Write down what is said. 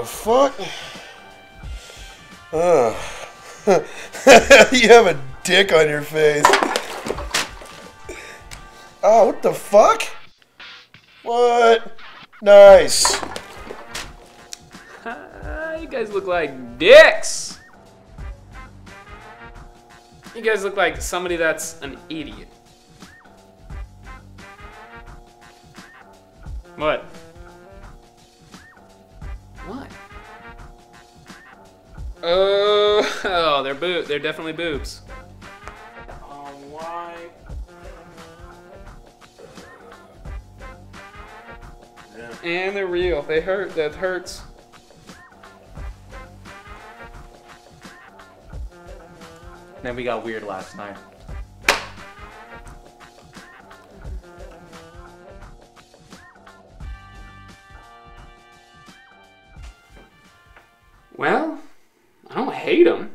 the fuck? You have a dick on your face. Oh, what the fuck? What? Nice. You guys look like dicks. You guys look like somebody that's an idiot. What? What? Oh, they're definitely boobs. Why? Yeah. And they're real. They hurt. That hurts. Then we got weird last night. Well, I don't hate them.